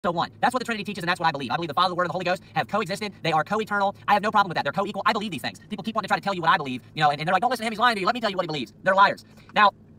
one. That's what the Trinity teaches, and that's what I believe. I believe the Father, the Word, and the Holy Ghost have coexisted. They are co-eternal. I have no problem with that. They're co-equal. I believe these things. People keep wanting to try to tell you what I believe, and they're like, don't listen to him, he's lying to you. Let me tell you what he believes. They're liars. Now,